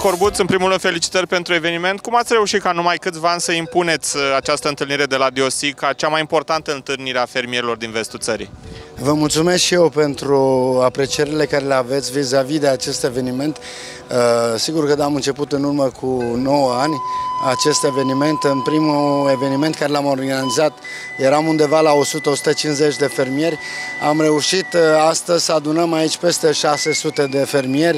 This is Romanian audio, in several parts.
Corbuț, în primul rând felicitări pentru eveniment. Cum ați reușit ca numai câțiva ani să impuneți această întâlnire de la DIOSIG ca cea mai importantă întâlnire a fermierilor din vestul țării? Vă mulțumesc și eu pentru aprecierile care le aveți vis-a-vis de acest eveniment. Sigur că am început în urmă cu 9 ani acest eveniment. În primul eveniment care l-am organizat eram undeva la 100-150 de fermieri. Am reușit astăzi să adunăm aici peste 600 de fermieri.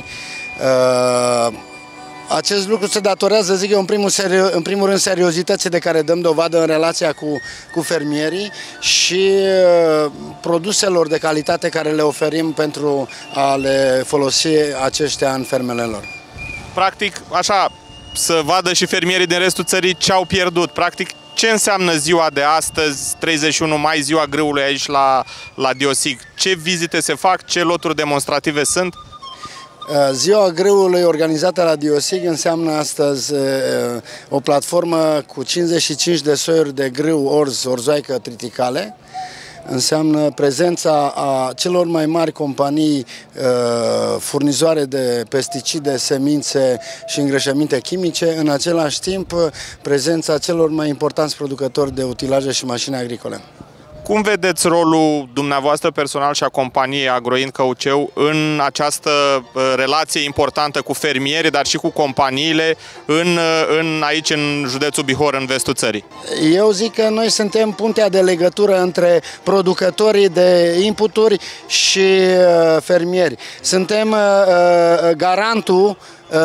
Acest lucru se datorează, zic eu, în primul rând seriozității de care dăm dovadă în relația cu fermierii și produselor de calitate care le oferim pentru a le folosi aceștia în fermele lor. Practic, așa, să vadă și fermierii din restul țării ce au pierdut. Practic, ce înseamnă ziua de astăzi, 31 mai, ziua grâului aici la DIOSIG? Ce vizite se fac, ce loturi demonstrative sunt? Ziua grâului organizată la DIOSIG înseamnă astăzi o platformă cu 55 de soiuri de grâu orz, orzoaică triticale. Înseamnă prezența a celor mai mari companii furnizoare de pesticide, semințe și îngrășăminte chimice, în același timp prezența celor mai importanți producători de utilaje și mașini agricole. Cum vedeți rolul dumneavoastră personal și a companiei Agroind Căuceu în această relație importantă cu fermieri, dar și cu companiile aici în județul Bihor, în vestul țării? Eu zic că noi suntem puntea de legătură între producătorii de inputuri și fermieri. Suntem garantul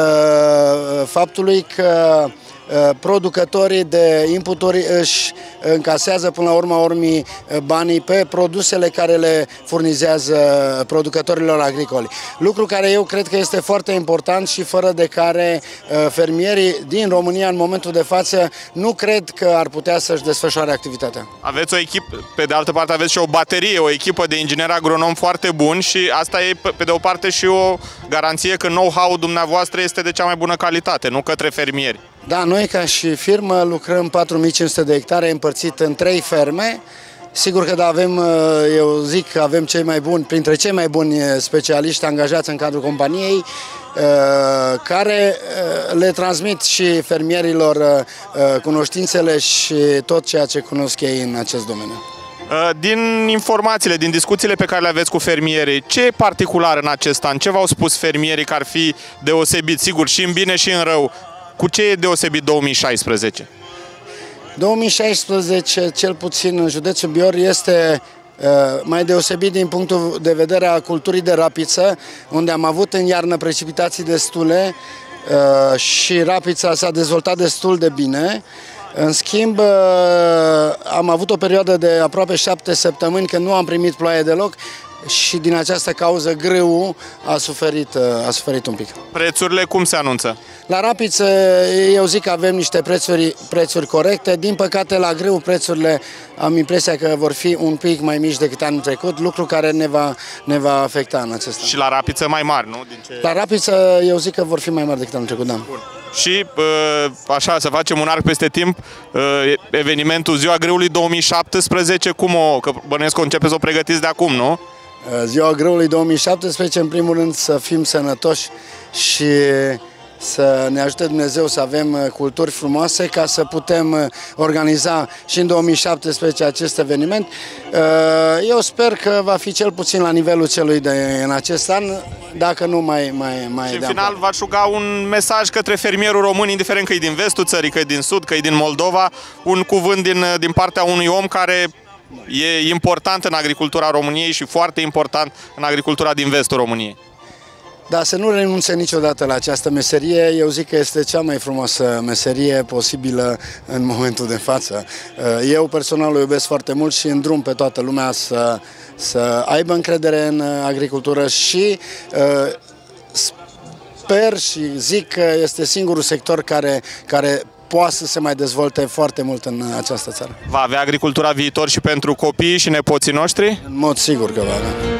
faptului că producătorii de inputuri își încasează până la urma urmii banii pe produsele care le furnizează producătorilor agricoli. Lucru care eu cred că este foarte important și fără de care fermierii din România în momentul de față nu cred că ar putea să-și desfășoare activitatea. Aveți o echipă, pe de altă parte aveți și o baterie, o echipă de ingineri agronomi foarte buni și asta e pe de o parte și o garanție că know-how-ul dumneavoastră este de cea mai bună calitate, nu către fermieri. Da, noi ca și firmă lucrăm 4500 de hectare împărțit în 3 ferme. Sigur că da, avem, eu zic că avem cei mai buni, printre cei mai buni specialiști angajați în cadrul companiei, care le transmit și fermierilor cunoștințele și tot ceea ce cunosc ei în acest domeniu. Din informațiile, din discuțiile pe care le aveți cu fermierii, ce e particular în acest an? Ce v-au spus fermierii că ar fi deosebit, sigur, și în bine și în rău? Cu ce e deosebit 2016? 2016, cel puțin în județul Bihor, este mai deosebit din punctul de vedere a culturii de rapiță, unde am avut în iarnă precipitații destule și rapița s-a dezvoltat destul de bine. În schimb, am avut o perioadă de aproape 7 săptămâni când nu am primit ploaie deloc și din această cauză grâul a suferit un pic. Prețurile cum se anunță? La rapiță eu zic că avem niște prețuri corecte. Din păcate la grâu prețurile am impresia că vor fi un pic mai mici decât anul trecut, lucru care ne va afecta în acest an. Și la rapiță mai mari, nu? La rapiță eu zic că vor fi mai mari decât anul trecut, da. Bun. Și așa, să facem un arc peste timp, evenimentul Ziua Grâului 2017, că bănuiesc că începeți să o pregătiți de acum, nu? Ziua Grâului 2017, în primul rând să fim sănătoși și să ne ajute Dumnezeu să avem culturi frumoase ca să putem organiza și în 2017 acest eveniment. Eu sper că va fi cel puțin la nivelul celui de în acest an, dacă nu mai și în final v-aș ruga un mesaj către fermierul român, indiferent că e din vestul țării, că e din sud, că e din Moldova, un cuvânt din partea unui om care e important în agricultura României și foarte important în agricultura din vestul României. Da, să nu renunțe niciodată la această meserie. Eu zic că este cea mai frumoasă meserie posibilă în momentul de față. Eu personal o iubesc foarte mult și îndrum pe toată lumea să aibă încredere în agricultură și sper și zic că este singurul sector care poate să se mai dezvolte foarte mult în această țară. Va avea agricultura viitor și pentru copiii și nepoții noștri? În mod sigur că va avea.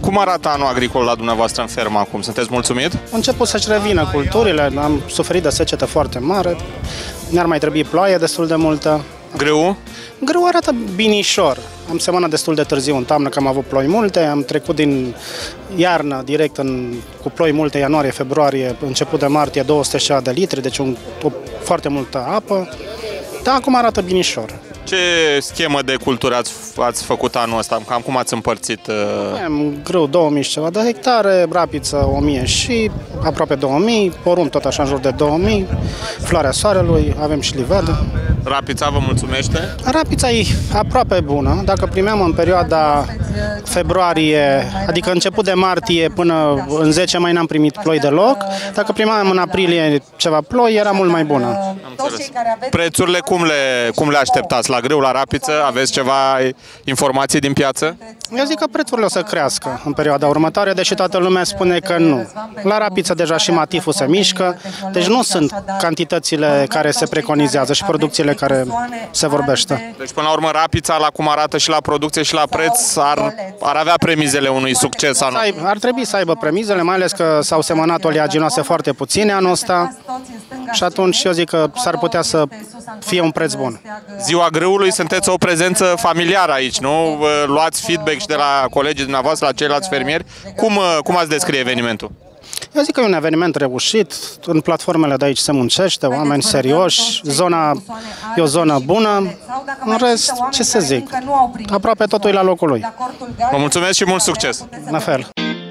Cum arată anul agricol la dumneavoastră în fermă acum? Sunteți mulțumit? A început să-și revină culturile, am suferit de secetă foarte mare, ne-ar mai trebui ploaie destul de multă. Grâu? Grâu arată binișor. Am semănat destul de târziu în toamnă, că am avut ploi multe, am trecut din iarnă direct cu ploi multe, ianuarie, februarie, început de martie, 200 de litri, deci foarte multă apă. Dar acum arată binișor. Ce schemă de cultură ați făcut anul ăsta? Cam cum ați împărțit? Am grâu 2000 și ceva de hectare, rapiță 1000 și aproape 2000, porumb tot așa în jur de 2000, floarea soarelui, avem și livadă. Rapița vă mulțumește? Rapița e aproape bună. Dacă primeam în perioada februarie, adică început de martie până în 10 mai n-am primit ploi deloc, dacă primeam în aprilie ceva ploi, era mult mai bună. Prețurile cum le așteptați? La grâu, la rapiță? Aveți ceva informații din piață? Eu zic că prețurile o să crească în perioada următoare, deși toată lumea spune că nu. La rapiță deja și matiful se mișcă, deci nu sunt cantitățile care se preconizează și producțiile care se vorbește. Deci până la urmă rapița, la cum arată și la producție și la preț, ar avea premizele unui succes anul. Ar trebui să aibă premizele, mai ales că s-au semănat oleaginoase foarte puține anul ăsta și atunci eu zic că s-ar putea să fie un preț bun. Ziua grâului sunteți o prezență familiară aici, nu? Luați feedback și de la colegii dumneavoastră, la ceilalți fermieri. Cum ați descrie evenimentul? Eu zic că e un eveniment reușit, în platformele de aici se muncește, oameni serioși, zona e o zonă bună, în rest, ce să zic, aproape totul e la locul lui. Vă mulțumesc și mult succes! La fel!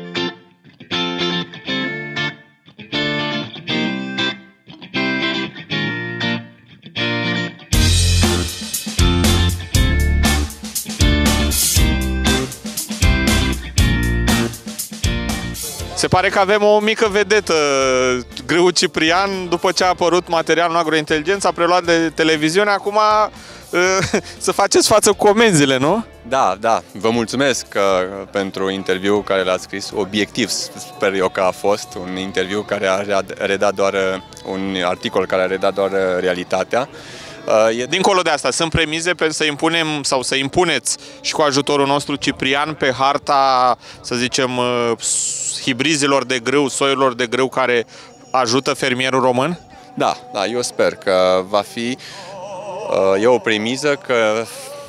Se pare că avem o mică vedetă, Grâul Ciprian, după ce a apărut materialul în Agrointeligență, a preluat de televiziune, acum să faceți față cu comenzile, nu? Da, da, vă mulțumesc pentru interviul care l-ați scris, obiectiv sper eu că a fost, un interviu care a redat doar, un articol care a redat doar realitatea. Dincolo de asta, sunt premize pentru să impunem sau să impuneți și cu ajutorul nostru Ciprian pe harta, să zicem, hibrizilor de grâu, soiurilor de grâu care ajută fermierul român? Da, da, eu sper că va fi, e o premiză, că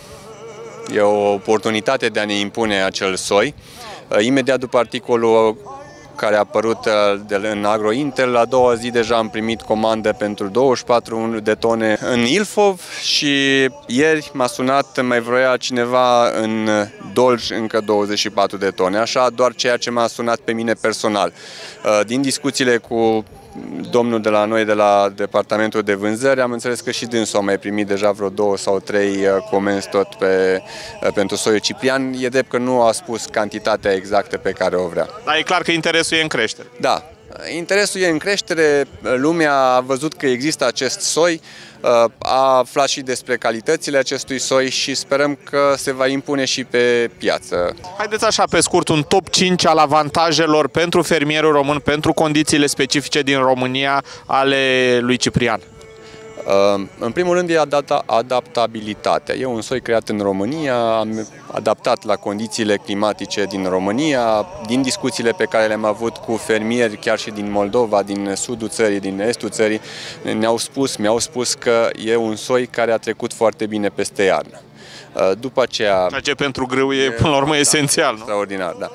e o oportunitate de a ne impune acel soi. Imediat după articolul care a apărut în Agrointel, la doua zi deja am primit comandă pentru 24 de tone în Ilfov și ieri m-a sunat, mai vrea cineva în Dolj încă 24 de tone, așa doar ceea ce m-a sunat pe mine personal. Din discuțiile cu domnul de la noi, de la departamentul de vânzări, am înțeles că și dânsul a mai primit deja vreo 2 sau 3 comenzi tot pentru soiul Ciprian. E drept că nu a spus cantitatea exactă pe care o vrea. Dar e clar că interesul e în creștere. Da, interesul e în creștere, lumea a văzut că există acest soi, a aflat și despre calitățile acestui soi și sperăm că se va impune și pe piață. Haideți așa pe scurt un top 5 al avantajelor pentru fermierul român, pentru condițiile specifice din România ale lui Ciprian. În primul rând e adaptabilitatea. E un soi creat în România, am adaptat la condițiile climatice din România, din discuțiile pe care le-am avut cu fermieri, chiar și din Moldova, din sudul țării, din estul țării, mi-au spus că e un soi care a trecut foarte bine peste iarnă. După aceea... Ceea ce pentru grâu e, până la urmă, esențial, nu? Extraordinar, da.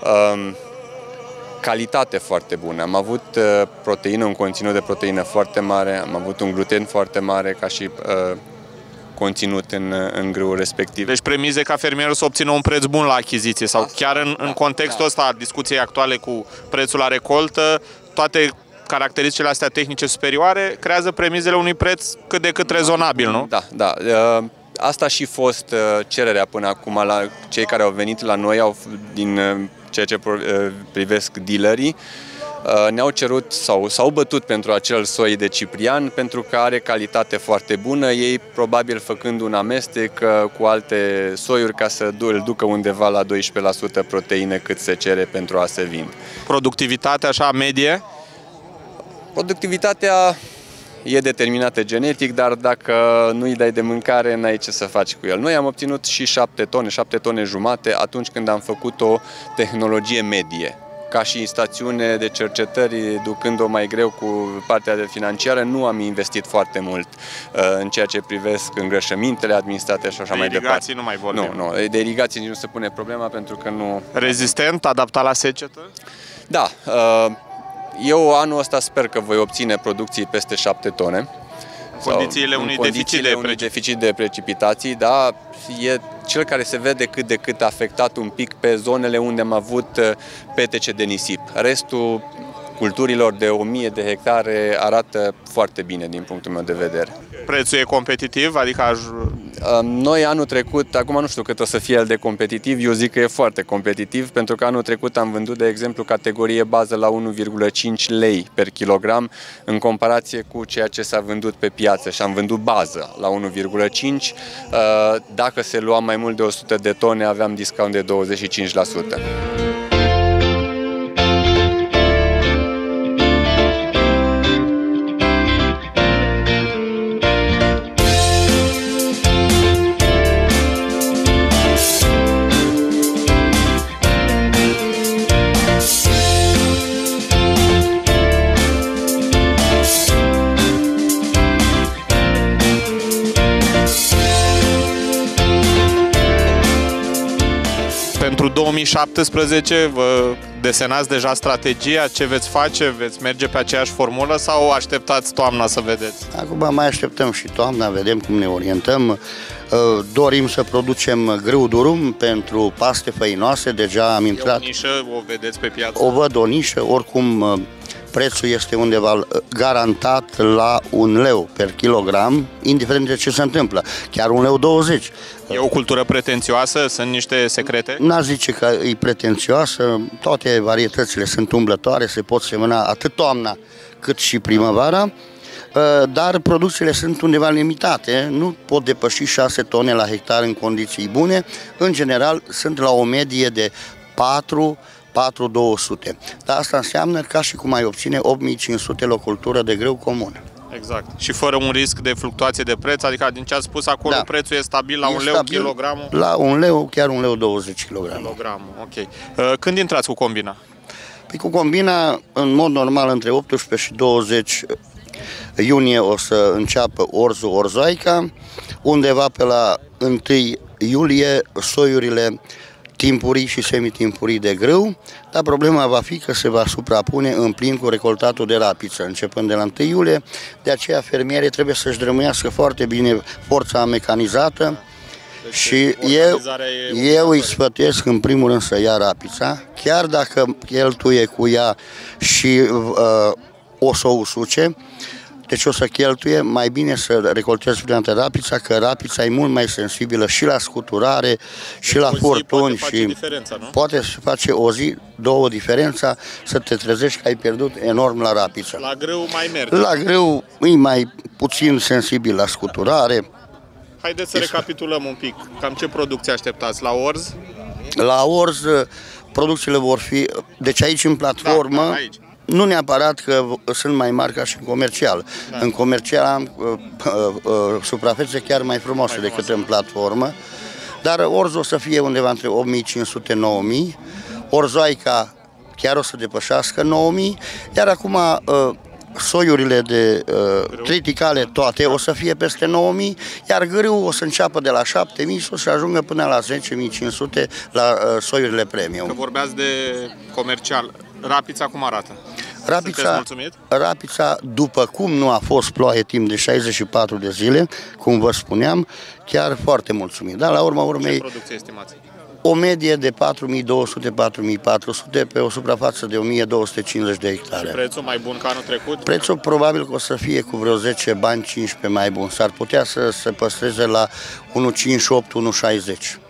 Calitate foarte bună. Am avut proteină, un conținut de proteină foarte mare, am avut un gluten foarte mare ca și conținut în grâul respectiv. Deci premize ca fermierul să obțină un preț bun la achiziție sau chiar în contextul ăsta discuției actuale cu prețul la recoltă, toate caracteristicile astea tehnice superioare creează premizele unui preț cât de cât rezonabil, nu? Da, da. Asta a și fost cererea până acum la cei care au venit la noi, din ceea ce privesc dealerii, ne-au cerut sau s-au bătut pentru acel soi de Ciprian pentru că are calitate foarte bună, ei probabil făcând un amestec cu alte soiuri ca să îl ducă undeva la 12% proteine cât se cere pentru a se vinde. Productivitatea așa medie? Productivitatea e determinată genetic, dar dacă nu îi dai de mâncare, n-ai ce să faci cu el. Noi am obținut și 7 tone jumate atunci când am făcut o tehnologie medie. Ca și stațiune de cercetări, ducând-o mai greu cu partea de financiară, nu am investit foarte mult în ceea ce privesc îngrășămintele administrate și așa mai departe. De irigații nu mai vorbim. Nu, de irigații nici nu se pune problema pentru că nu... Rezistent, adaptat la secetă? Da. Eu anul ăsta sper că voi obține producții peste 7 tone. Condițiile unui deficit de precipitații, da, e cel care se vede cât de cât afectat un pic pe zonele unde am avut petece de nisip. Restul culturilor de 1000 de hectare arată foarte bine din punctul meu de vedere. Prețul e competitiv? Adică noi anul trecut, acum nu știu cât o să fie el de competitiv, eu zic că e foarte competitiv, pentru că anul trecut am vândut, de exemplu, categorie bază la 1,5 lei per kilogram, în comparație cu ceea ce s-a vândut pe piață și am vândut bază la 1,5. Dacă se lua mai mult de 100 de tone, aveam discount de 25%. Pentru 2017 vă desenați deja strategia? Ce veți face? Veți merge pe aceeași formulă sau așteptați toamna să vedeți? Acum mai așteptăm și toamna, vedem cum ne orientăm. Dorim să producem grâu durum pentru paste făinoase, deja am intrat. E o nișă, o vedeți pe piață? O văd o nișă, oricum prețul este undeva garantat la 1 leu per kilogram, indiferent de ce se întâmplă, chiar 1,20 leu. E o cultură pretențioasă? Sunt niște secrete? N-aș zice că e pretențioasă, toate varietățile sunt umblătoare, se pot semăna atât toamna cât și primăvara, dar producțiile sunt undeva limitate, nu pot depăși 6 tone la hectar în condiții bune, în general sunt la o medie de 4-200. Dar asta înseamnă ca și cum ai obține 8500 la o cultură de grâu comună. Exact. Și fără un risc de fluctuație de preț, adică din ce ați spus acolo, da, prețul e stabil la 1 leu kilogramul? La 1 leu, chiar 1,20 leu kilogramul. Ok. Când intrați cu combina? Păi cu combina, în mod normal, între 18 și 20 iunie o să înceapă orzul orzoaica, undeva pe la 1 iulie soiurile timpurii și semitimpurii de grâu, dar problema va fi că se va suprapune în plin cu recoltatul de rapiță, începând de la 1 iulie, de aceea fermierii trebuie să-și drămuiască foarte bine forța mecanizată și eu îi sfătuiesc în primul rând să ia rapița, chiar dacă cheltuie cu ea și o să o usuce, deci o să cheltuie, mai bine să recoltezi vreodată rapița, că rapița e mult mai sensibilă și la scuturare, și la furtuni. Poate să face o zi, două diferența, să te trezești că ai pierdut enorm la rapiță. La grâu mai merge. La grâu e mai puțin sensibil la scuturare. Haideți să recapitulăm un pic. Cam ce producție așteptați? La orz? La orz, producțiile vor fi, deci aici în platformă, da, aici. Nu neapărat că sunt mai mari ca și în comercial. Da. În comercial am suprafețe chiar mai frumoase decât în platformă, dar orzul o să fie undeva între 8500-9000, orzoaica chiar o să depășească 9000, iar acum soiurile de triticale toate o să fie peste 9000, iar grâu o să înceapă de la 7000 și o să ajungă până la 10.500 la soiurile premium. Că vorbeați de comercial, rapița cum arată? Rapița, după cum nu a fost ploaie timp de 64 de zile, cum vă spuneam, chiar foarte mulțumit. Dar la urma urmei, ce producție estimați? O medie de 4200-4400 pe o suprafață de 1250 de hectare. Și prețul mai bun ca anul trecut? Prețul probabil că o să fie cu vreo 10 bani, 15 mai bun. S-ar putea să se păstreze la 1,58-1,60.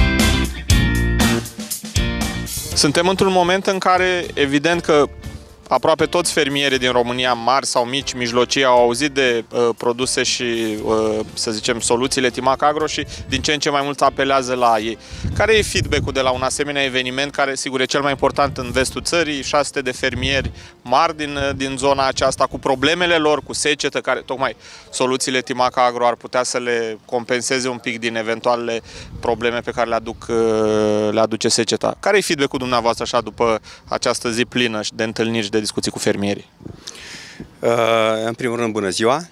Suntem într-un moment în care, evident că aproape toți fermierii din România, mari sau mici, mijlocii, au auzit de produse și, să zicem, soluțiile Timac Agro și din ce în ce mai mult apelează la ei. Care e feedback-ul de la un asemenea eveniment, care, sigur, e cel mai important în vestul țării, 600 de fermieri mari din zona aceasta, cu problemele lor, cu secetă, care tocmai soluțiile Timac Agro ar putea să le compenseze un pic din eventualele probleme pe care le aduce seceta. Care e feedback-ul dumneavoastră așa după această zi plină de întâlniri și de discuții cu fermierii? În primul rând, bună ziua!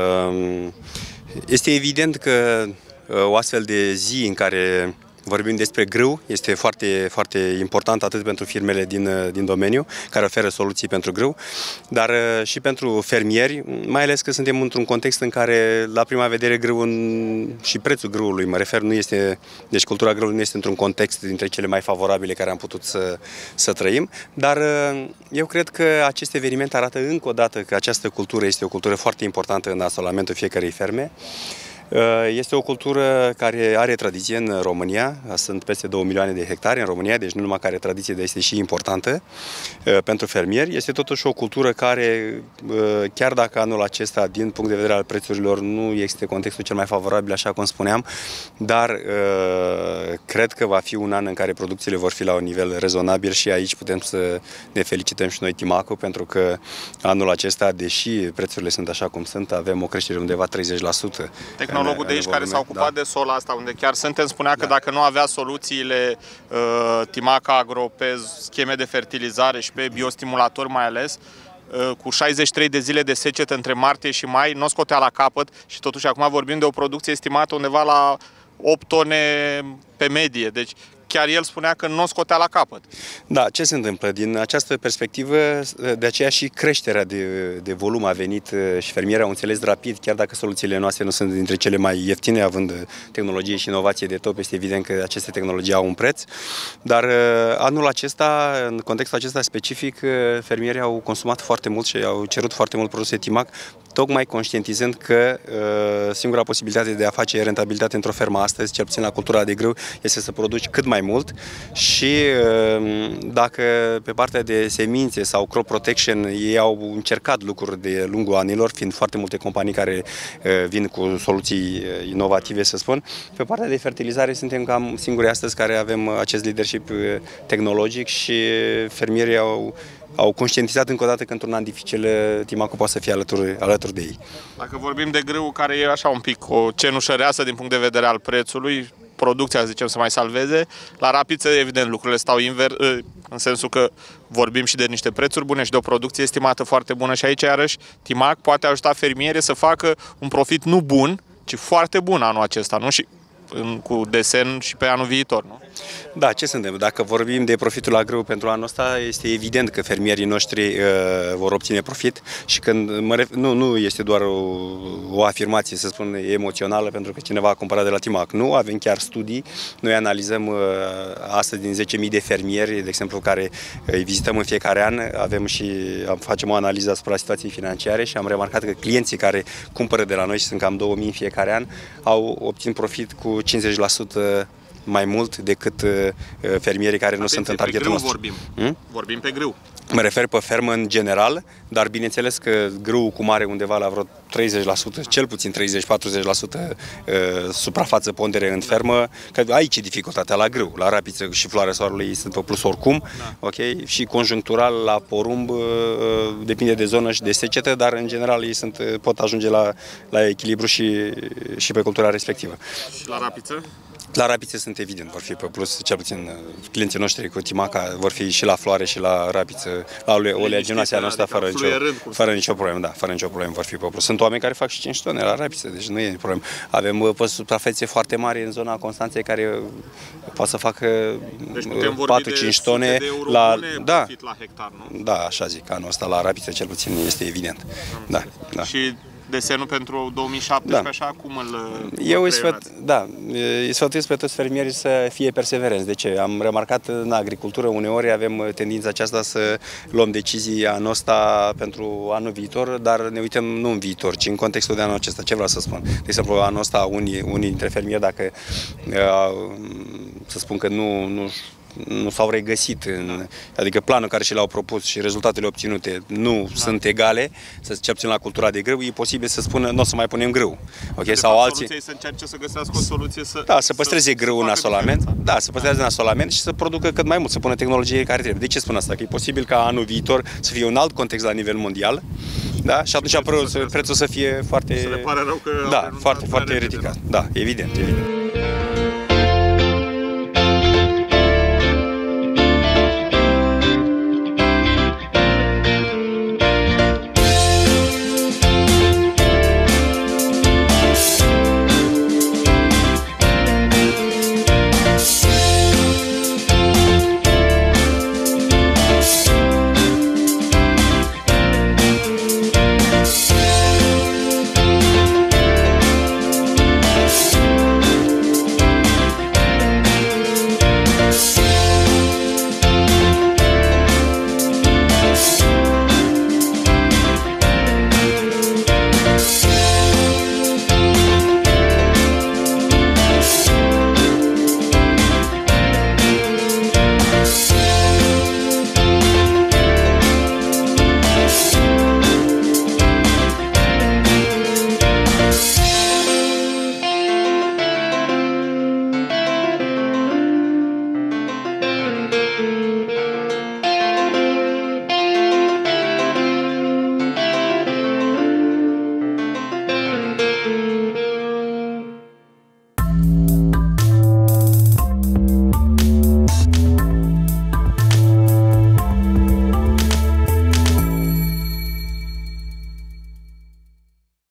Este evident că o astfel de zi în care vorbim despre grâu este foarte, foarte important atât pentru firmele din domeniu care oferă soluții pentru grâu, dar și pentru fermieri, mai ales că suntem într-un context în care la prima vedere grâul și prețul grâului, mă refer, nu este, deci cultura grâului nu este într-un context dintre cele mai favorabile care am putut să trăim, dar eu cred că acest eveniment arată încă o dată că această cultură este o cultură foarte importantă în asolamentul fiecărei ferme. Este o cultură care are tradiție în România, sunt peste 2 milioane de hectare în România, deci nu numai că are tradiție, dar este și importantă pentru fermieri. Este totuși o cultură care, chiar dacă anul acesta, din punct de vedere al prețurilor, nu este contextul cel mai favorabil, așa cum spuneam, dar cred că va fi un an în care producțiile vor fi la un nivel rezonabil și aici putem să ne felicităm și noi Timac-ul, pentru că anul acesta, deși prețurile sunt așa cum sunt, avem o creștere undeva 30%. Tehnologul de aici care s-a ocupat de sola asta, unde chiar suntem, spunea că dacă nu avea soluțiile Timac Agro pe scheme de fertilizare și pe biostimulatori mai ales, cu 63 de zile de secetă între martie și mai, nu o scotea la capăt și totuși acum vorbim de o producție estimată undeva la 8 tone pe medie. Deci chiar el spunea că nu o scotea la capăt. Da, ce se întâmplă? Din această perspectivă, de aceea și creșterea de volum a venit și fermierii au înțeles rapid, chiar dacă soluțiile noastre nu sunt dintre cele mai ieftine, având tehnologie și inovație de top, este evident că aceste tehnologii au un preț, dar anul acesta, în contextul acesta specific, fermierii au consumat foarte mult și au cerut foarte mult produse Timac, tocmai conștientizând că singura posibilitate de a face rentabilitate într-o fermă astăzi, cel puțin la cultura de grâu, este să produci cât mai mult și dacă pe partea de semințe sau crop protection ei au încercat lucruri de lungul anilor, fiind foarte multe companii care vin cu soluții inovative, să spun, pe partea de fertilizare suntem cam singuri astăzi care avem acest leadership tehnologic și fermierii au conștientizat încă o dată că într-un an dificil Timac-ul poate să fie alături de ei. Dacă vorbim de grâu, care e așa un pic o cenușăreasă din punct de vedere al prețului, producția, zicem, să mai salveze, la rapiță, evident, lucrurile stau invers, în sensul că vorbim și de niște prețuri bune și de o producție estimată foarte bună și aici, iarăși, Timac poate ajuta fermierii să facă un profit nu bun, ci foarte bun anul acesta, nu? Și cu desen și pe anul viitor, nu? Da, ce se întâmplă? Dacă vorbim de profitul la grâu pentru anul ăsta, este evident că fermierii noștri vor obține profit și când nu este doar o afirmație, să spun, emoțională, pentru că cineva a cumpărat de la Timac. Nu, avem chiar studii. Noi analizăm astăzi din 10.000 de fermieri, de exemplu, care îi vizităm în fiecare an, facem o analiză asupra situației financiare și am remarcat că clienții care cumpără de la noi, și sunt cam 2.000 în fiecare an, obțin profit cu 50% mai mult decât fermierii care nu sunt în targetul nostru. Vorbim pe grâu. Mă refer pe fermă în general, dar bineînțeles că grâul cum are undeva la vreo 30%, cel puțin 30-40% suprafață pondere în fermă, că aici e dificultatea la grâu. La rapiță și floarea soarelui sunt pe plus oricum, ok? Și conjunctural la porumb depinde de zonă și de secetă, dar în general ei pot ajunge la echilibru și pe cultura respectivă. Și la rapiță? La rapițe sunt evident, vor fi pe plus, cel puțin clienții noștri cu Timac vor fi și la floare și la rapiță, la oleaginoasea noastră, fără nicio problemă, da, fără nicio problemă vor fi pe plus. Sunt oameni care fac și 5 tone la rapiță, deci nu e problemă. Avem suprafețe foarte mari în zona Constanței care poate să facă 4-5 tone la hectar, nu? Da, așa zic, anul ăsta la rapiță cel puțin este evident. Da, da. Și desenul pentru 2017, așa, cum îi sfătuiesc pe toți fermierii să fie perseverenți. De ce? Am remarcat în agricultură, uneori avem tendința aceasta să luăm decizii anul ăsta pentru anul viitor, dar ne uităm nu în viitor, ci în contextul de anul acesta. Ce vreau să spun? De exemplu, anul ăsta unii dintre fermieri, dacă să spun că nu nu s-au regăsit, adică planul care și l-au propus și rezultatele obținute nu sunt egale, cel puțin la cultura de grâu, e posibil să spună nu o să mai punem grâu. Okay? Sau alții. Soluția e să încerce să găsească o soluție să păstreze grâu în asolament, să păstreze în asolament și să producă cât mai mult, să pună tehnologie care trebuie. De ce spun asta? Că e posibil ca anul viitor să fie un alt context la nivel mondial, da? Și atunci prețul să fie foarte, să le pare rău că foarte ridicat. Da, evident.